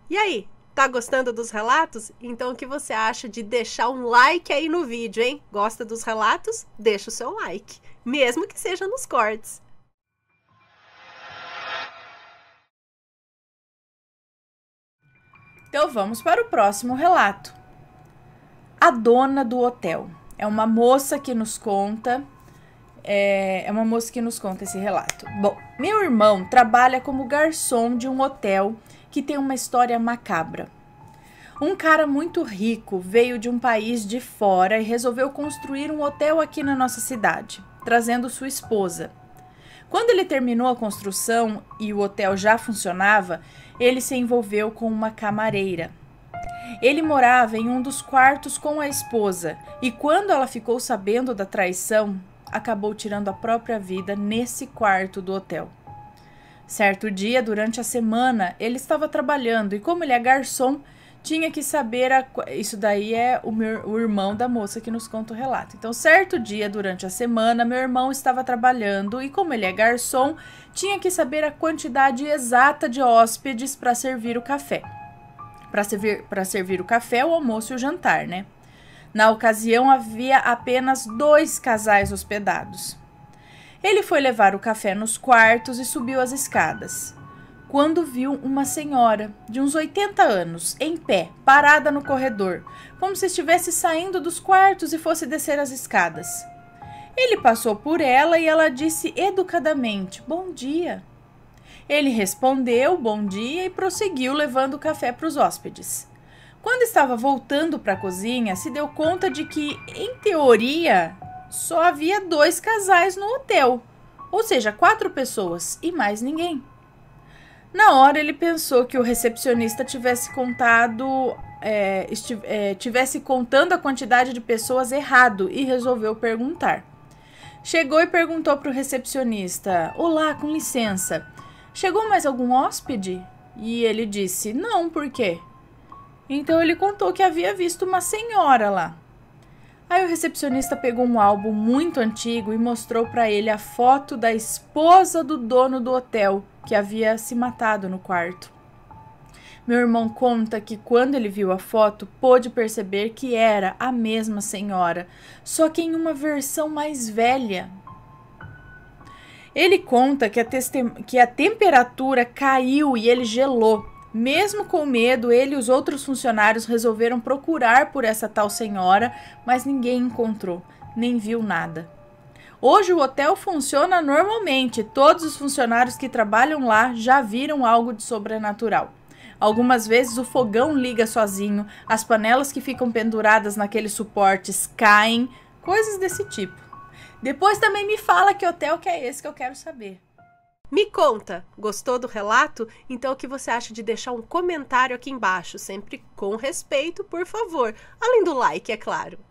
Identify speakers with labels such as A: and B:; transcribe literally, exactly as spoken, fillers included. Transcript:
A: E aí, tá gostando dos relatos? Então o que você acha de deixar um like aí no vídeo, hein? Gosta dos relatos? Deixa o seu like, mesmo que seja nos cortes.
B: Então vamos para o próximo relato. A dona do hotel. É uma moça que nos conta, é, é uma moça que nos conta esse relato. Bom, meu irmão trabalha como garçom de um hotel que tem uma história macabra. Um cara muito rico veio de um país de fora e resolveu construir um hotel aqui na nossa cidade, trazendo sua esposa. Quando ele terminou a construção e o hotel já funcionava, ele se envolveu com uma camareira. Ele morava em um dos quartos com a esposa e quando ela ficou sabendo da traição, acabou tirando a própria vida nesse quarto do hotel. Certo dia, durante a semana, ele estava trabalhando e como ele é garçom, tinha que saber, a... isso daí é o, meu, o irmão da moça que nos conta o relato. Então, certo dia, durante a semana, meu irmão estava trabalhando e como ele é garçom, tinha que saber a quantidade exata de hóspedes para servir o café. Para servir, para servir o café, o almoço e o jantar, né? Na ocasião, havia apenas dois casais hospedados. Ele foi levar o café nos quartos e subiu as escadas, quando viu uma senhora de uns oitenta anos, em pé, parada no corredor, como se estivesse saindo dos quartos e fosse descer as escadas. Ele passou por ela e ela disse educadamente, bom dia. Ele respondeu bom dia e prosseguiu levando o café para os hóspedes. Quando estava voltando para a cozinha, se deu conta de que, em teoria, só havia dois casais no hotel, ou seja, quatro pessoas e mais ninguém. Na hora ele pensou que o recepcionista tivesse contado, é, estiv- é, tivesse contando a quantidade de pessoas errado e resolveu perguntar. Chegou e perguntou para o recepcionista, olá, com licença, chegou mais algum hóspede? E ele disse, não, por quê? Então ele contou que havia visto uma senhora lá. Aí o recepcionista pegou um álbum muito antigo e mostrou para ele a foto da esposa do dono do hotel, que havia se matado no quarto. Meu irmão conta que quando ele viu a foto, pôde perceber que era a mesma senhora, só que em uma versão mais velha. Ele conta que a, testem- que a temperatura caiu e ele gelou. Mesmo com medo, ele e os outros funcionários resolveram procurar por essa tal senhora, mas ninguém encontrou, nem viu nada. Hoje o hotel funciona normalmente, todos os funcionários que trabalham lá já viram algo de sobrenatural. Algumas vezes o fogão liga sozinho, as panelas que ficam penduradas naqueles suportes caem, coisas desse tipo. Depois também me fala que hotel que é esse que eu quero saber.
A: Me conta, gostou do relato? Então o que você acha de deixar um comentário aqui embaixo, sempre com respeito, por favor, além do like, é claro.